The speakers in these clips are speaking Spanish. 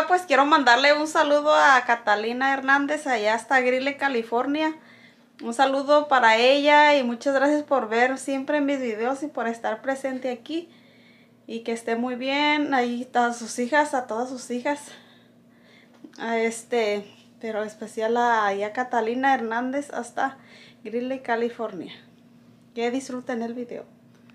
Hola, pues quiero mandarle un saludo a Catalina Hernández allá hasta Greeley, California. Un saludo para ella y muchas gracias por ver siempre mis videos y por estar presente aquí. Y que esté muy bien. Ahí a sus hijas, a todas sus hijas. Pero especial a Catalina Hernández hasta Greeley, California. Que disfruten el video.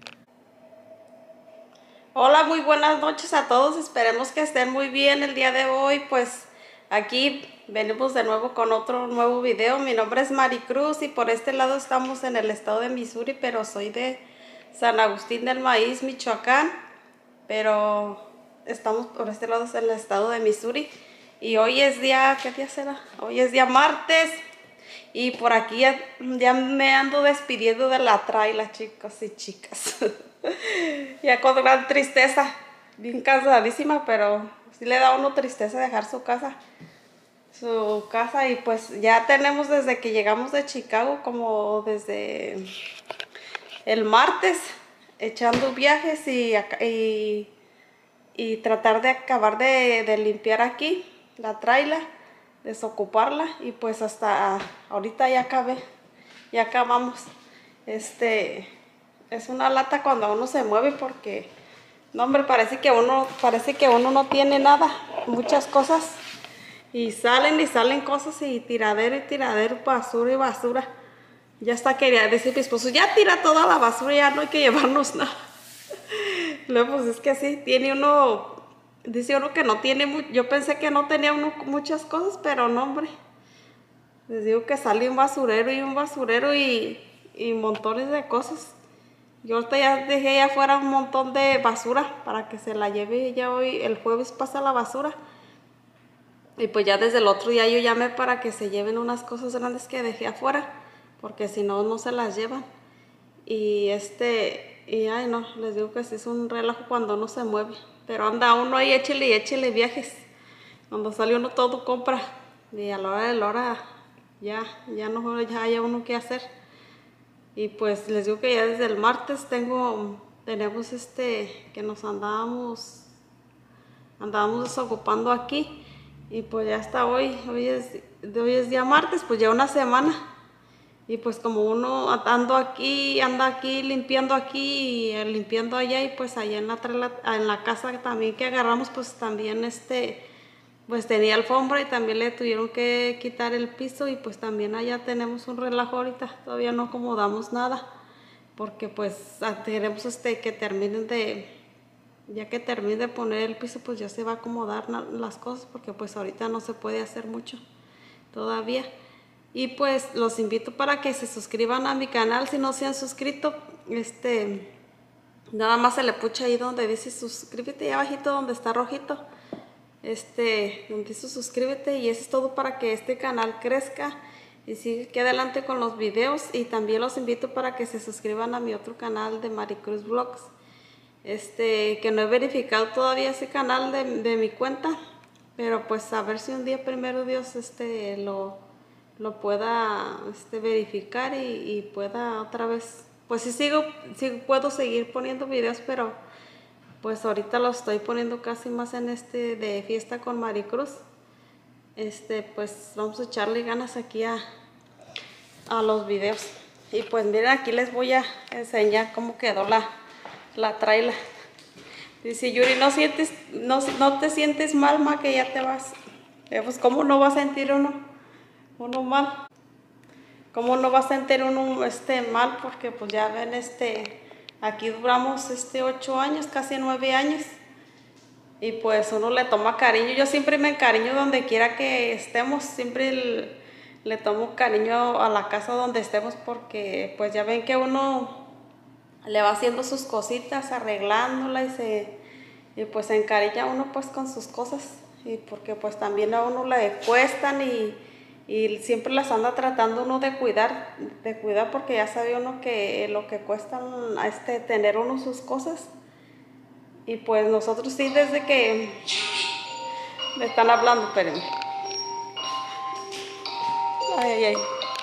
Hola, muy buenas noches a todos. Esperemos que estén muy bien el día de hoy. Pues aquí venimos de nuevo con otro nuevo video. Mi nombre es Maricruz y por este lado estamos en el estado de Missouri, pero soy de San Agustín del Maíz, Michoacán. Pero estamos por este lado en el estado de Missouri. Y hoy es día, ¿qué día será? Hoy es día martes. Y por aquí ya me ando despidiendo de la traila, chicos y chicas. Ya con gran tristeza, bien cansadísima, pero sí le da a uno tristeza dejar su casa. Y pues ya tenemos desde que llegamos de Chicago, como desde el martes, echando viajes y tratar de acabar de limpiar aquí la traila, desocuparla, y pues hasta ahorita ya acabamos. Es una lata cuando uno se mueve porque, no hombre, parece que uno no tiene nada, muchas cosas, y salen cosas y tiradero, basura y basura. Ya hasta quería decir mi esposo, ya tira toda la basura, ya no hay que llevarnos nada. Luego pues es que sí, dice uno que no tiene, yo pensé que no tenía uno muchas cosas, pero no, hombre. Les digo que sale un basurero y montones de cosas. Yo ahorita ya dejé allá afuera un montón de basura para que se la lleve. Ya hoy, el jueves, pasa la basura. Y pues ya desde el otro día yo llamé para que se lleven unas cosas grandes que dejé afuera, porque si no, no se las llevan. Y ay no, les digo que sí es un relajo cuando uno se mueve. Pero anda uno ahí, échele viajes. Cuando sale uno todo compra. Y a la hora de la hora ya haya uno que hacer. Y pues les digo que ya desde el martes tenemos que nos andábamos desocupando aquí. Y pues ya hasta hoy es día martes, pues ya una semana. Y pues como uno anda aquí, limpiando aquí y limpiando allá, y pues allá en la casa también que agarramos, pues también pues tenía alfombra y también le tuvieron que quitar el piso, y pues también allá tenemos un relajo ahorita. Todavía no acomodamos nada porque pues queremos que ya que termine de poner el piso, pues ya se va a acomodar las cosas, porque pues ahorita no se puede hacer mucho todavía. Y pues los invito para que se suscriban a mi canal si no se han suscrito. Nada más se le pucha ahí donde dice suscríbete, y abajito donde está rojito, donde dice suscríbete, y eso es todo para que este canal crezca y siga aquí adelante con los videos. Y también los invito para que se suscriban a mi otro canal de Maricruz Vlogs, que no he verificado todavía ese canal de mi cuenta, pero pues a ver si un día, primero Dios, lo pueda verificar y pueda otra vez, pues sí puedo seguir poniendo videos, pero pues ahorita lo estoy poniendo casi más en de fiesta con Maricruz. Pues vamos a echarle ganas aquí a los videos. Y pues miren, aquí les voy a enseñar cómo quedó la traila. Dice Yuri, no te sientes mal, ma, que ya te vas. Pues cómo no va a sentir uno mal. ¿Cómo no va a sentir uno mal? Porque pues ya ven, aquí duramos 8 años, casi 9 años. Y pues uno le toma cariño. Yo siempre me encariño donde quiera que estemos. Siempre le tomo cariño a la casa donde estemos, porque pues ya ven que uno le va haciendo sus cositas, arreglándola, y pues se encariña uno pues con sus cosas. Y porque pues también a uno le cuestan y siempre las anda tratando uno de cuidar, porque ya sabe uno que lo que cuestan tener uno sus cosas. Y pues nosotros sí, desde que me están hablando, espérenme. Ay.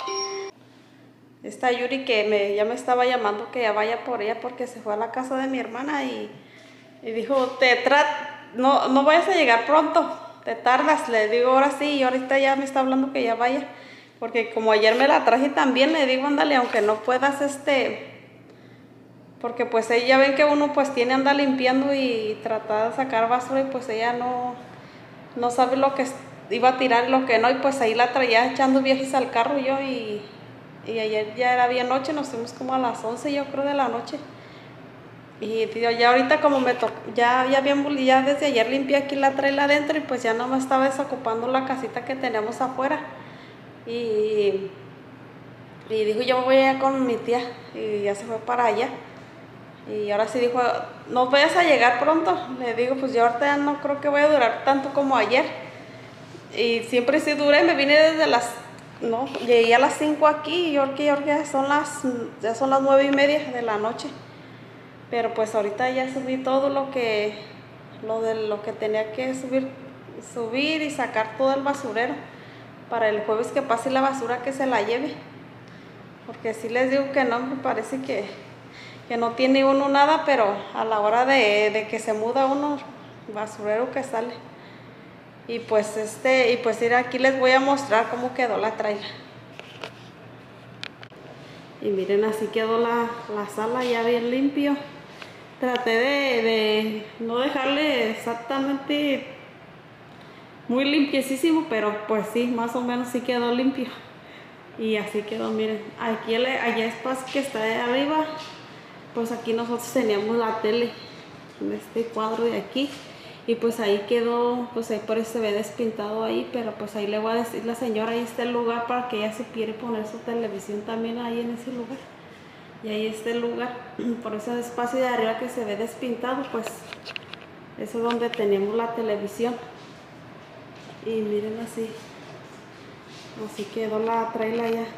Esta Yuri que ya me estaba llamando que ya vaya por ella, porque se fue a la casa de mi hermana y dijo, no vayas a llegar pronto, te tardas, le digo ahora sí, y ahorita ya me está hablando que ya vaya, porque como ayer me la traje también, le digo, ándale, aunque no puedas, porque pues ella ven que uno pues tiene anda limpiando y tratar de sacar basura y pues ella no sabe lo que iba a tirar y lo que no, y pues ahí la traía echando viajes al carro yo y ayer ya era bien noche, nos fuimos como a las 11 yo creo de la noche. Y tío, ya ahorita como me tocó, ya bien, ya desde ayer limpié aquí la traila adentro y pues ya no me estaba desocupando la casita que tenemos afuera. Y dijo, yo voy allá con mi tía y ya se fue para allá. Y ahora sí dijo, ¿no vayas a llegar pronto? Le digo, pues yo ahorita ya no creo que voy a durar tanto como ayer. Y siempre sí duré, me vine desde no, llegué a las 5 aquí y yo creo que ya son las 9:30 de la noche. Pero pues ahorita ya subí todo lo que tenía que subir y sacar todo el basurero para el jueves que pase la basura que se la lleve. Porque sí les digo que no, me parece que no tiene uno nada, pero a la hora de que se muda uno, basurero que sale. Y pues mira, aquí les voy a mostrar cómo quedó la traila. Y miren, así quedó la sala ya bien limpio. Traté de no dejarle exactamente muy limpiecísimo, pero pues sí, más o menos sí quedó limpio. Y así quedó, miren. Aquí allá espacio que está de arriba, pues aquí nosotros teníamos la tele en este cuadro de aquí. Y pues ahí quedó, pues ahí por eso se ve despintado ahí, pero pues ahí le voy a decir a la señora, ahí está el lugar para que ella se quiere poner su televisión también ahí en ese lugar. Y ahí está el lugar, por ese espacio de arriba que se ve despintado, pues eso es donde tenemos la televisión. Y miren así quedó la traila ya.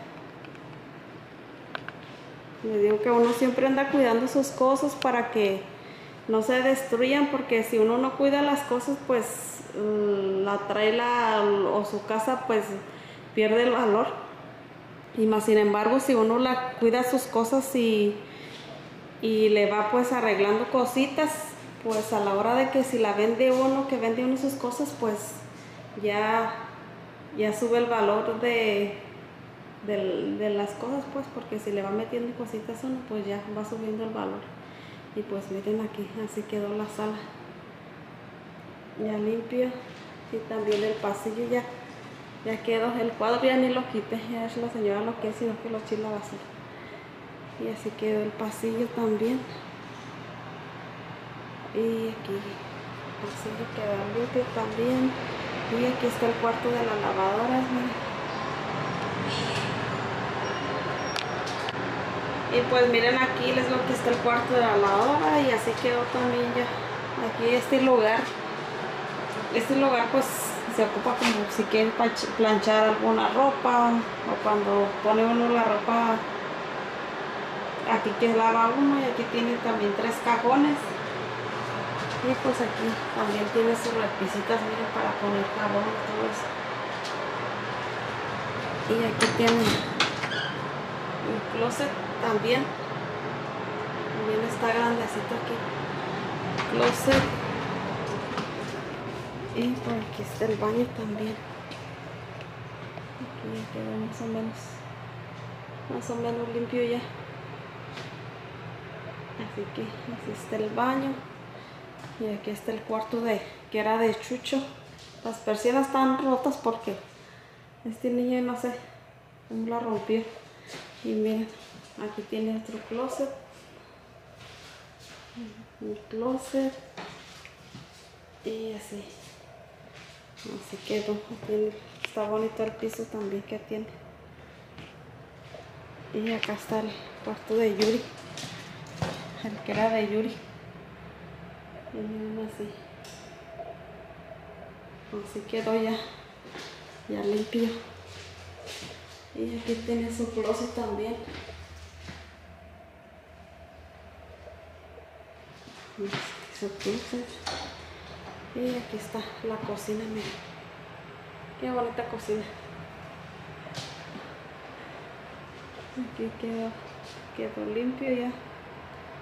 Me digo que uno siempre anda cuidando sus cosas para que no se destruyan, porque si uno no cuida las cosas, pues la traila o su casa pues pierde el valor. Y más sin embargo, si uno la cuida sus cosas y le va pues arreglando cositas, pues a la hora de que si la vende uno, sus cosas, pues ya sube el valor de las cosas, pues, porque si le va metiendo cositas uno, pues ya va subiendo el valor. Y pues miren aquí, así quedó la sala ya limpia. Y también el pasillo ya quedó, el cuadro ya ni lo quité, ya es la señora lo que es, sino que lo eché en la basura. Y así quedó el pasillo también. Y aquí el pasillo quedó limpio también. Y aquí está el cuarto de la lavadora, miren. Y pues miren, aquí les digo que está el cuarto de la lavadora y así quedó también ya. Aquí este lugar pues se ocupa como si quieren planchar alguna ropa, o cuando pone uno la ropa, aquí que lava uno, y aquí tiene también 3 cajones. Y pues aquí también tiene sus repisitas, miren, para poner jabón y todo eso. Y aquí tiene un closet también está grandecito aquí, closet. Y por aquí está el baño también. Aquí ya quedó más o menos limpio ya. Así que así está el baño. Y aquí está el cuarto que era de Chucho. Las persianas están rotas porque este niño no sé cómo la rompió. Y miren, aquí tiene otro closet. Un closet. Y así quedó. Está bonito el piso también que tiene. Y acá está el cuarto de Yuri, el que era de Yuri. Y miren así quedó ya limpio. Y aquí tiene su closet también. Su closet. Y aquí está la cocina, miren. Qué bonita cocina. Aquí quedó limpio ya.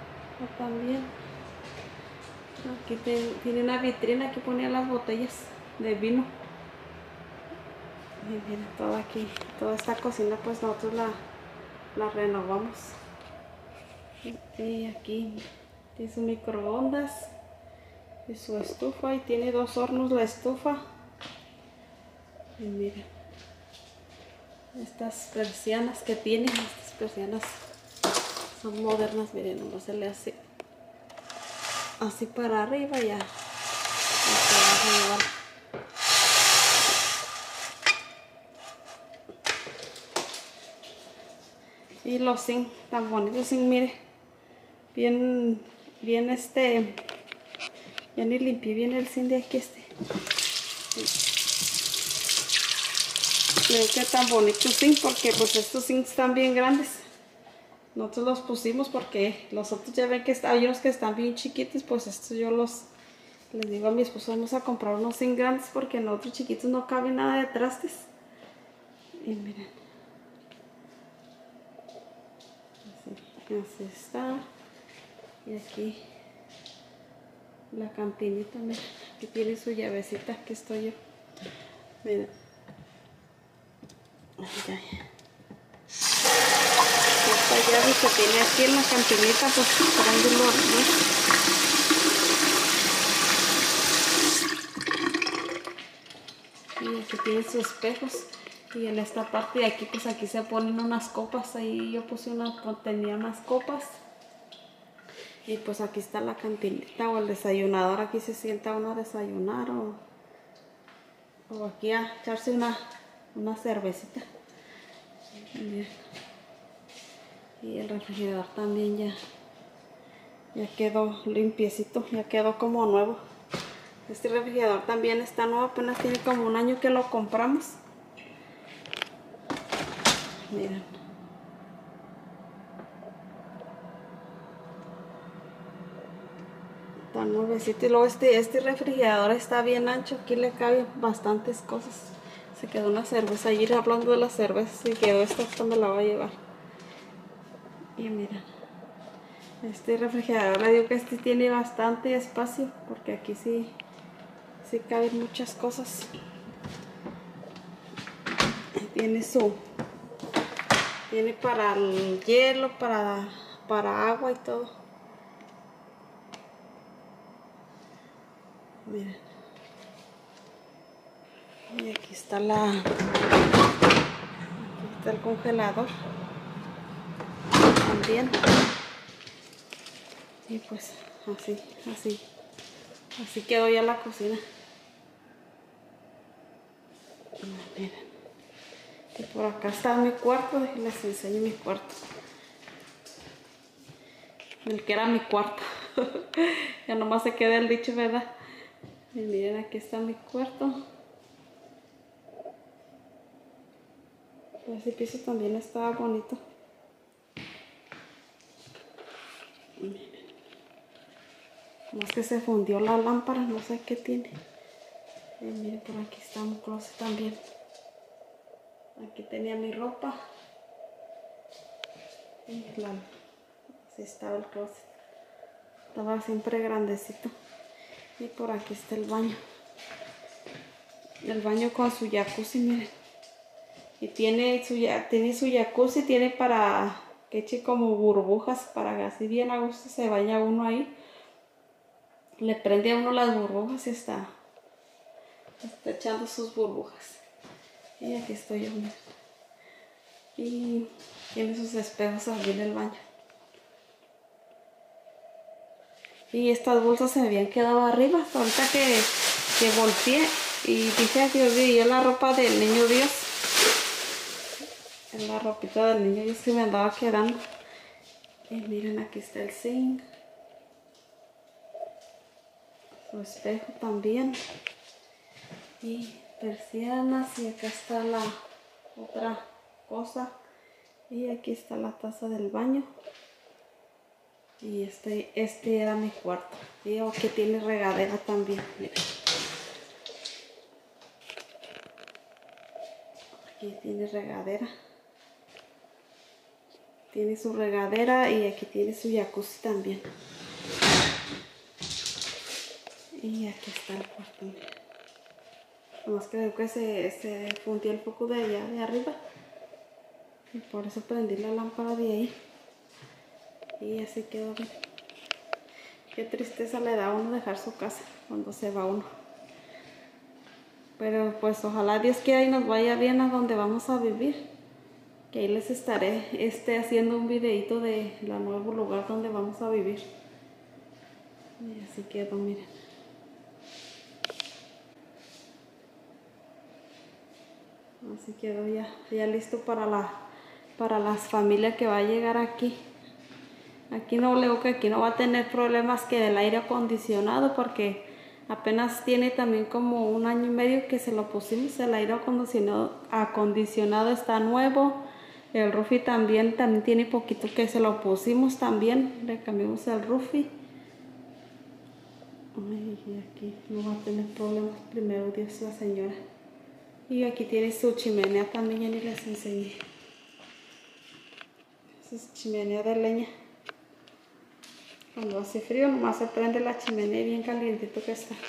También. Aquí tiene una vitrina que ponía las botellas de vino. Y miren, todo aquí, toda esta cocina pues nosotros la renovamos. Y aquí tiene su microondas y su estufa, y tiene 2 hornos la estufa. Y miren, estas persianas que tiene, estas persianas son modernas, miren, nomás se le hace así para arriba, ya se va a llevar. Y los zinc tan bonitos, zinc, mire, bien ya ni limpié bien el zinc de aquí Veo que tan bonito zinc, porque pues estos zinc están bien grandes. Nosotros los pusimos porque los otros ya ven que hay unos que están bien chiquitos, pues estos yo les digo a mi esposo, vamos a comprar unos zinc grandes porque en los otros chiquitos no cabe nada de trastes. Y miren, así está. Y aquí la cantinita, miren, aquí tiene su llavecita, aquí estoy yo. Miren. Ay. Esta llave que tiene aquí en la cantinita, pues prendelo aquí. Y aquí tiene sus espejos. Y en esta parte de aquí, pues aquí se ponen unas copas. Ahí yo puse tenía unas copas. Y pues aquí está la cantinita o el desayunador. Aquí se sienta uno a desayunar o aquí a echarse una cervecita. Y el refrigerador también ya quedó limpiecito, ya quedó como nuevo. Este refrigerador también está nuevo, apenas tiene como 1 año que lo compramos. Miren. Está nuevecito. Y luego este refrigerador está bien ancho, aquí le caben bastantes cosas. Se quedó una cerveza, ayer hablando de las cervezas, y quedó esta, me la voy a llevar. Y miren, este refrigerador, le digo que este tiene bastante espacio, porque aquí sí caben muchas cosas. Tiene para el hielo, para agua y todo. Miren. Y aquí está el congelador también. Y pues así quedó ya la cocina. Miren. Y por acá está mi cuarto, les enseño mi cuarto. El que era mi cuarto. Ya nomás se queda el dicho, ¿verdad? Y miren, aquí está mi cuarto. Ese piso también estaba bonito. Miren. Más que se fundió la lámpara, no sé qué tiene. Y miren, por aquí está mi closet también. Aquí tenía mi ropa. Y así estaba el closet. Estaba siempre grandecito. Y por aquí está el baño. El baño con su jacuzzi, miren. Y tiene su jacuzzi, tiene para que eche como burbujas, para que así bien a gusto se baña uno ahí. Le prende a uno las burbujas y está echando sus burbujas. Y aquí estoy yo, miren. Y tiene sus espejos aquí en el baño. Y estas bolsas se me habían quedado arriba. Ahorita que volteé y dije que vi la ropa del niño Dios. En la ropita del niño Dios que me andaba quedando. Y miren, aquí está el zinc. Su espejo también. Y persianas. Y acá está la otra cosa. Y aquí está la taza del baño. Y este era mi cuarto. Y que tiene regadera también. Miren. Aquí tiene regadera. Tiene su regadera y aquí tiene su jacuzzi también. Y aquí está el cuarto. Miren. Nomás creo que se fundió el foco de allá, de arriba. Y por eso prendí la lámpara de ahí. Y así quedó bien. Qué tristeza le da a uno dejar su casa cuando se va uno. Pero pues ojalá Dios quiera y nos vaya bien a donde vamos a vivir. Que ahí les estaré haciendo un videito de la nuevo lugar donde vamos a vivir. Y así quedó, miren. Así quedó ya listo para las familias que va a llegar aquí. Aquí no leo que aquí no va a tener problemas que del aire acondicionado porque apenas tiene también como 1 año y medio que se lo pusimos. El aire acondicionado está nuevo. El roofie también tiene poquito que se lo pusimos también. Le cambiamos el roofie. Ay, y aquí no va a tener problemas, primero Dios, la señora. Y aquí tiene su chimenea también, ya ni les enseñé. Esa es chimenea de leña. Cuando hace frío nomás se prende la chimenea bien calientito que está.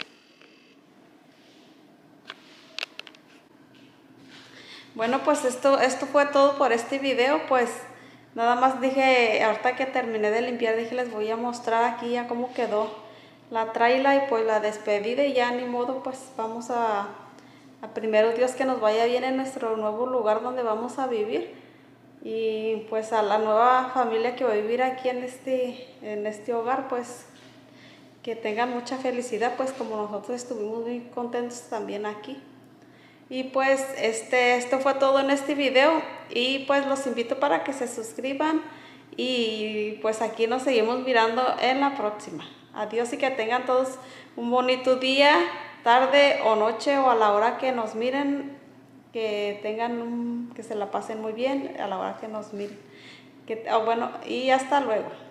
Bueno, pues esto fue todo por este video. Pues nada más dije, ahorita que terminé de limpiar, dije les voy a mostrar aquí ya cómo quedó la traila y pues la despedida. Y ya ni modo, pues vamos a primero Dios que nos vaya bien en nuestro nuevo lugar donde vamos a vivir. Y pues a la nueva familia que va a vivir aquí en este hogar, pues que tengan mucha felicidad, pues como nosotros estuvimos muy contentos también aquí. Y pues esto fue todo en este video y pues los invito para que se suscriban y pues aquí nos seguimos mirando en la próxima. Adiós y que tengan todos un bonito día, tarde o noche o a la hora que nos miren, que se la pasen muy bien a la hora que nos miren. Bueno, y hasta luego.